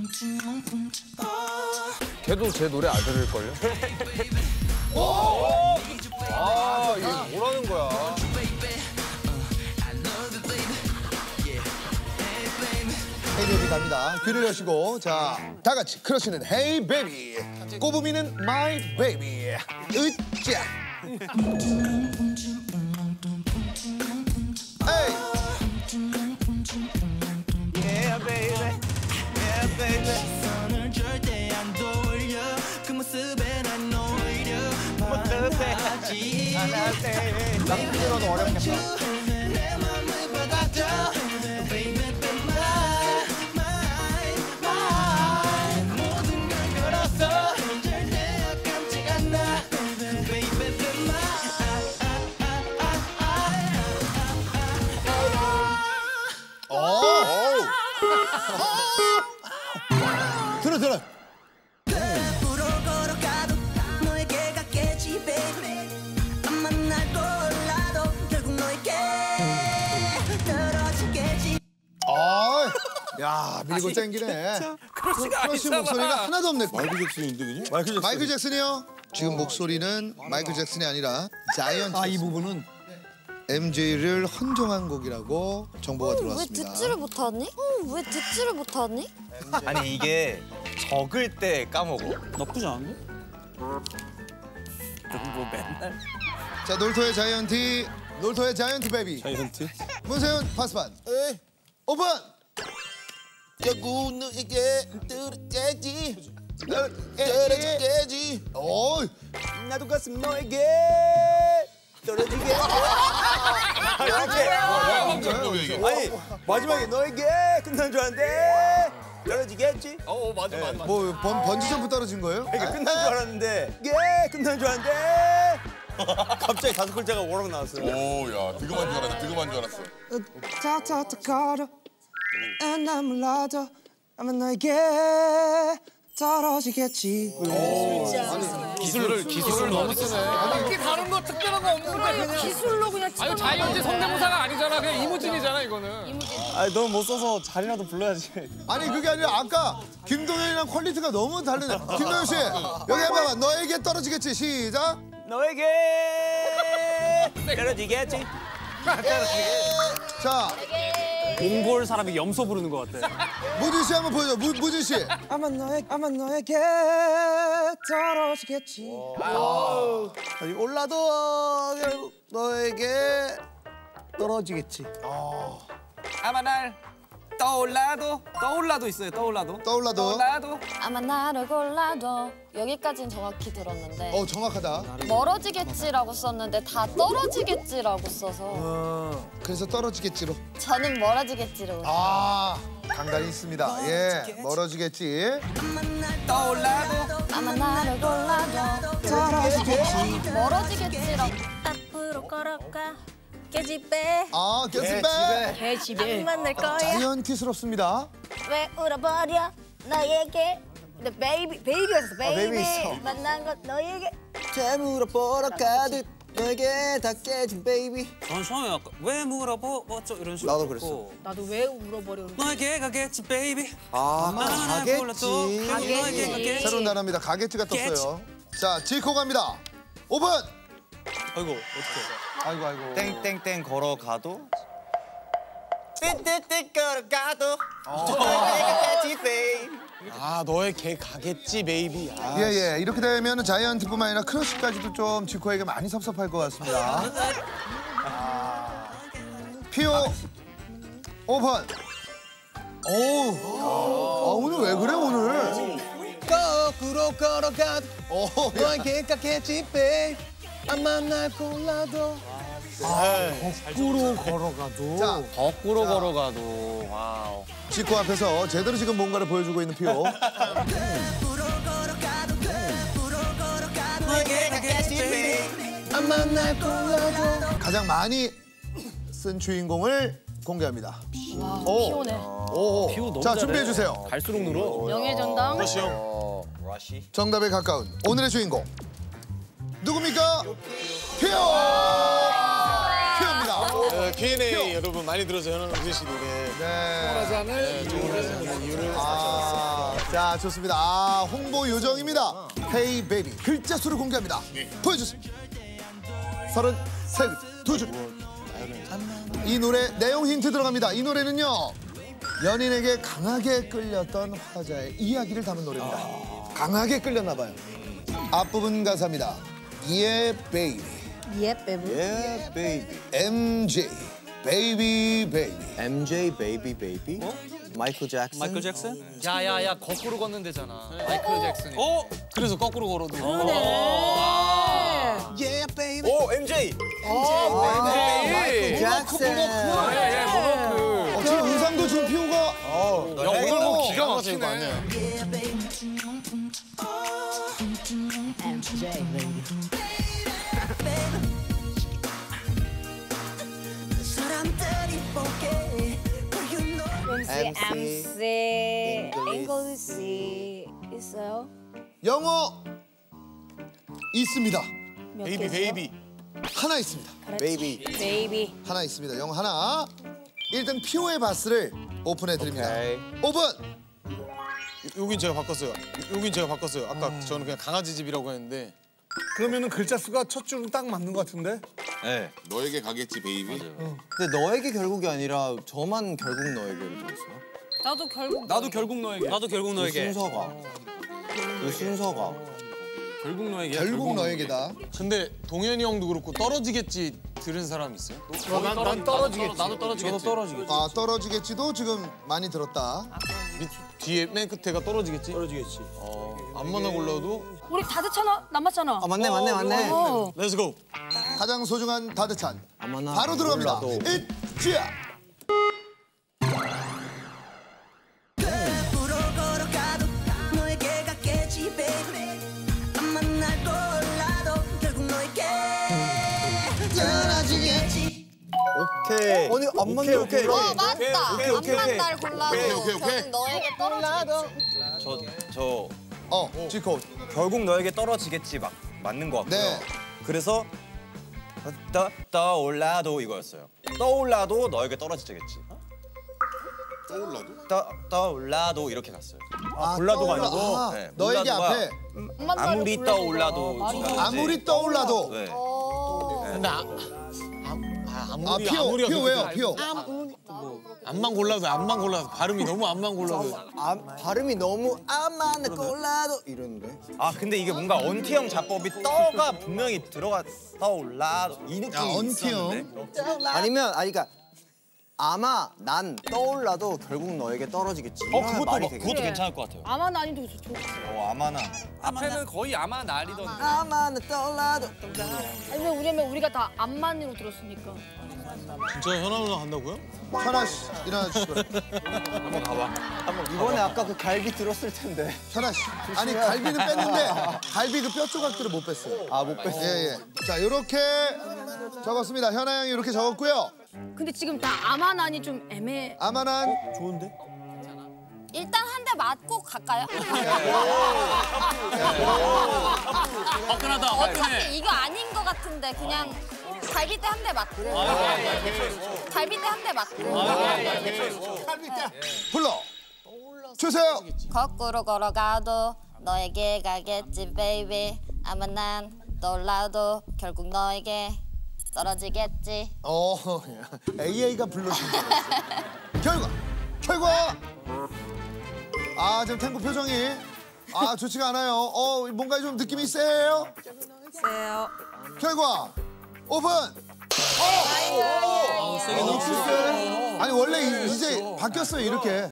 걔도 제 노래 안 들을걸요? 아, 이게 뭐라는 거야? 헤이 베이비 갑니다. 귀를 여시고 자, 다 같이 크러쉬는 헤이 베이비, 꼬부미는 마이 베이비. 으쌰. 에이. Yeah, baby. Yeah, baby. 손을 절대 안 돌려. 그 모습에 난 오히려 반하지. 남편으로는 어렵겠다. 내 맘을 받아줘. Baby, be mine, mine, mine. 모든 걸 걸었어. 절대 아깝지 않아. Baby, be mine. 들어. 앞으로 걸어가도 너에게 갔겠지, baby. 아마 날 골라도 결국 너에게 떨어지겠지. 야, 밀고 땡기네. 크러쉬가 크러쉬 목소리가 하나도 없네. 마이클 잭슨인데 그죠? 마이클 잭슨이요? 지금 목소리는 마이클 잭슨이 아니라 자이언트. 이 부분은 MJ를 헌정한 곡이라고 정보가 왜 들어왔습니다. 듣지를 못하니? 왜 듣지를 못하니? 아니, 이게 적을 때 까먹어. 나쁘지 않은데? 뭐 맨날. 자, 놀토의 자이언티 베이비. 자이언트? 문세윤 파스판. 오픈. 결국 너에게 떨어지겠지. 오, 나도 가슴 너에게 떨어지게. 아니 마지막에 너에게 끝난 줄 알았는데 떨어지겠지. 맞아. 뭐 번지 점프 떨어진 거예요? 그러니까 끝난 줄 알았는데 이게 끝난 줄 알았는데 갑자기 다섯 글자가 오라고 나왔어요. 오야 드금한 줄 알았어. 드금한 줄 알았어. 타타타 걸어 난 몰라도 아마 너에게 떨어지겠지. 기술을 너무 쓰네. 이게 다른 거 특별한 거 없는데 그냥 기술로 그냥 아유 자이언티 성대모사가 아니잖아. 그냥 이무진이잖아 이거는. 아니 너무 못 써서 자리라도 불러야지. 아니 그게 아니라 아까 김동현이랑 퀄리티가 너무 다르네. 김동현 씨 여기 해봐봐. 너에게 떨어지겠지. 시작. 너에게 떨어지겠지. 자, 몽골 사람이 염소 부르는 것 같아. 무진 씨 한번 보여줘. 무진 씨. 아마 너에게 떨어지겠지. 아직 올라도 결국 너에게 떨어지겠지. 아마 날 떠올라도 있어요. 떠올라도. 아마 나를 골라도 여기까지는 정확히 들었는데 정확하다. 멀어지겠지라고 썼는데 다 떨어지겠지라고 써서 그래서 떨어지겠지로. 저는 멀어지겠지로. 간간히 있습니다. 예, 멀어지겠지. 아마 나를 골라도 떨어지겠지. 멀어지겠지라고. 앞으로 걸어가 계집애 개집애. 계집애 만날 거야. 자이언티스럽습니다. 왜 울어버려 너에게 근데 베이비였어. 베이비 있어. 만난 것 너에게 재물어 보러 가듯 너에게 닿겠지 베이비. 전 처음에 약간 왜 물어보죠 이런 식으로. 나도 그랬어. 나도 왜 울어버려. 너에게 가겠지 베이비. 가겠지. 새로운 단어입니다. 가게트가 떴어요. 자, 지코 갑니다. 오픈. 아이고 어떡해. 아이고. 땡땡땡 걸어가도 띠띠띠 걸어가도 너에게 닿겠지 베이비. 너의 개 가겠지 베이비. 예. 이렇게 되면 자이언티뿐만 아니라 크러쉬까지도 좀 지코에게 많이 섭섭할 것 같습니다. 피오 오픈. 오늘 왜 그래 오늘? 거꾸로 걸어가도 너에게 닿겠지 베이비. 아마 날 골라도. 거꾸로 걸어가도. 자, 거꾸로 걸어가도. 와우. 지코 앞에서 제대로 지금 뭔가를 보여주고 있는 피오. 너에게 닿겠지 베이비. 아마 날 골라도. 가장 많이 쓴 주인공을 공개합니다. 피오네. 자, 준비해 주세요. 갈수록 늘어. 명예전당. 러시 형. 러시. 정답에 가까운 오늘의 주인공 누굽니까? 피오입니다. Q&A 여러분 많이 들어서 현원 우진 씨 노래. 네. 좋아하는 이유를 자, 좋습니다. 아, 홍보 요정입니다. Hey Baby 글자 수를 공개합니다. 보여주세요. 32줄. 이 노래 내용 힌트 들어갑니다. 이 노래는요. 연인에게 강하게 끌렸던 화자의 이야기를 담은 노래입니다. 강하게 끌렸나 봐요. 앞부분 가사입니다. Yeah, baby. Yeah, baby. Yeah, baby. MJ, baby, baby. MJ, baby, baby. 마이클 잭슨. 마이클 잭슨? 야야야 거꾸로 걷는 데잖아. 마이클 잭슨이. 그래서 거꾸로 걸어도. Yeah, baby. 오, MJ. 에이. 잭슨. 예, 뭐 지금 의상도 준피오가 야 오늘 뭐 기가 막히네. MC, 잉글리시 있어요? 영어 있습니다. 몇 베이비 개죠? 베이비. 하나 있습니다. 베이비. 베이비. 하나 있습니다. 영어 하나. 1등 피오의 바스를 오픈해 드립니다. 오케이. 오픈. 여긴 제가 바꿨어요. 여긴 제가 바꿨어요. 아까 저는 그냥 강아지 집이라고 했는데. 그러면은 글자 수가 첫 줄은 딱 맞는 것 같은데? 네. 너에게 가겠지 베이비. 근데 너에게 결국이 아니라 저만 결국 너에게로 들었어요. 나도 결국 나도 결국 너에게. 나도 결국 너에게. 순서가. 그 순서가. 결국 너에게. 결국 너에게다. 근데 동현이 형도 그렇고 떨어지겠지 들은 사람 있어요? 난 떨어지겠지. 나도 떨어지겠지. 저도 떨어지겠지. 아, 떨어지겠지도 지금 많이 들었다. 뒤에 맨 끝에가 떨어지겠지? 떨어지겠지. 안 만나 골라도. 우리 다 듣잖아. 남았잖아. 아, 맞네. 어. Let's go. 가장 소중한 다드찬. 아마나 바로 들어갑니다. 몰라도. 으쌰. 오케이. 아니 안 맞네. 오케이. 맞다. 오케이. 암만 날 골라도 오케이. 결국 너에게 떨어지겠지. 저 지코. 결국 너에게 떨어지겠지 맞는 것 같고요. 네. 그래서 떠올라도 이거였어요. 떠올라도 너에게 떨어지겠지. 떠올라도 이렇게 갔어요. 골라도가 떠올라. 아니고 아, 네, 너에게 몰라도가 앞에 아무리 떠올라도 아무리 떠올라도. 네. 근데 아무리 피오 어떻게 왜요? 피오. 암만 골라도 발음이 너무 암만 골라도. 발음이 너무 아마 나 골라도 이러는데. 아 근데 이게 뭔가 언티형 자법이 떠가 분명히 들어가 떠올라도 이 느낌이 언티형. 있었는데. 아니면 그러니까 아마 난 떠올라도 결국 너에게 떨어지겠지. 그것도 괜찮을 것 같아요. 아마 난이도 좋죠. 아마나. 앞에는 거의 아마 날이던. 아마 나 떠올라도. 아니면 우리가 다 암만으로 들었으니까. 진짜 현아 누나 간다고요? 현아 씨 일어나 주시고요. 한번 가봐. 이번에 아까 그 갈비 들었을 텐데. 현아 씨. 아니 갈비는 뺐는데 갈비 그 뼈 조각들을 못 뺐어요. 아 못 뺐어. 예. 자, 이렇게 적었습니다. 현아 형이 이렇게 적었고요. 근데 지금 다 아마 난이 좀 애매해. 아마난 좋은데? 일단 한 대 맞고 갈까요? 화끈하다. 어차피 이거 아닌 것 같은데 그냥 갈비대 한 대 맞고. 갈비대 한 대 맞고. 불러 주세요. 거꾸로 걸어가도 너에게 가겠지 베이비. 아마 난 떠올라도 결국 너에게 떨어지겠지. AA가 불러준 결과. 아, 지금 탱고 표정이 좋지가 않아요. 뭔가 좀 느낌이 세요. 세요. 결과 오픈. 아니 원래 이제 바뀌었어요 이렇게.